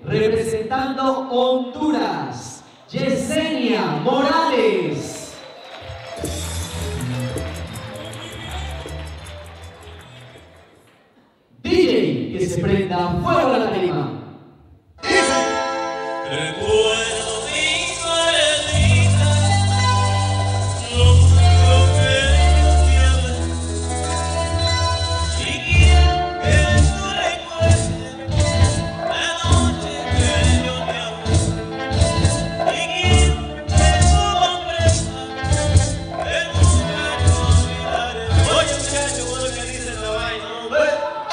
representando Honduras, Yesenia Morales. DJ, que se prenda fuego a la tarima. Recuerdo mi abuelita, lo único que yo te hablé. Y quiero que tú recuerdes la noche que yo te hablé. Y quiero que tú comprendas que nunca te olvidaré. Oye muchacho, bueno que dice esta vaina, hombre.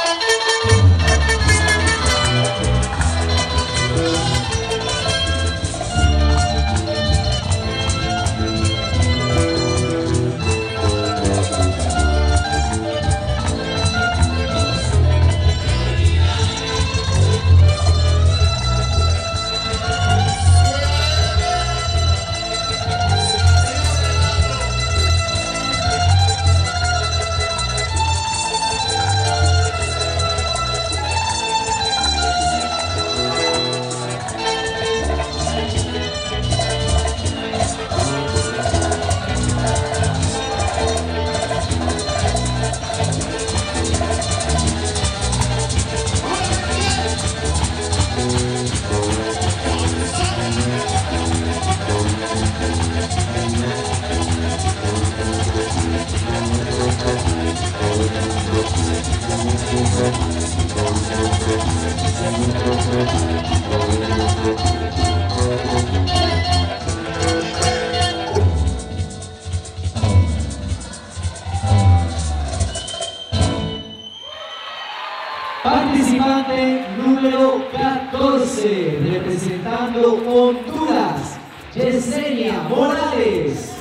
Participante número 14, representando Honduras, Yesenia Morales.